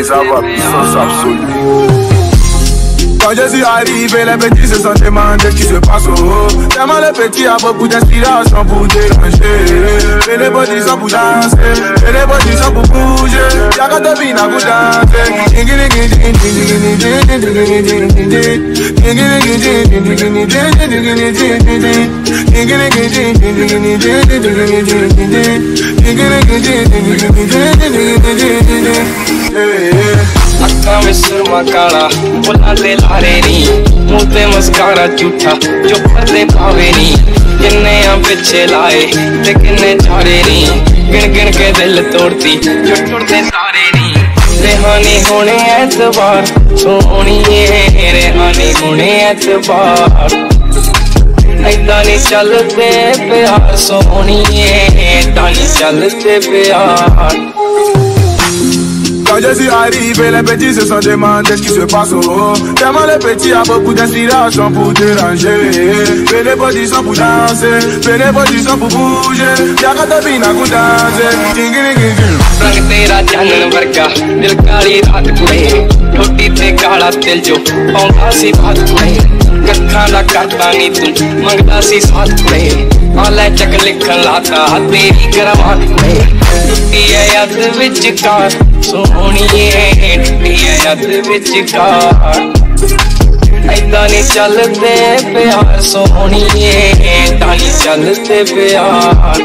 ça va, puissance absolue. Quand je suis arrivé, les petits se sont demandés ce qui se passe au haut. Tellement les petits a beaucoup d'inspiration pour déranger. Et les bodies sont pour danser, et les bodies sont pour bouger. Y'a qu'à te bina pour danser. अक्का में सुरमा काला बोला ले लारे नी मुँह पे mascara झूठा जो पर्दे पावे नी किन्ने पीछे लाए ते किन्ने झारे नी गिन गिन के दिल तोड़ती जो टूटते सारे नी रेहानी होने एतबार सोहणिए रेहानी होने एतबार ऐदा नहीं चलते प्यार सोहणिए ऐदा नहीं चलते प्यार. Quand je suis arrivé, les petits se sont demandés ce qui se passe au haut. Tellement les petits a beaucoup d'inspiration pour déranger. Mais les bodies sont pour danser, mais les bodies sont pour bouger. Y'a qu'à te bina pour danser. रंग तेरा चानन वर्गा दिल काली रात कुड़े ठोटी ते काला दिल जो पाउंदा सी बात कुड़े कखा दा करदा नी तू मंगदा सी साथ कुड़े आले चक लिखन लाता तेरी करवात कुड़े टुटी है याद विचकार सोहणिए टुटी है याद विचकार ऐदा नहीं चलते प्यार सोहणिए ऐदा नहीं चलते प्यार.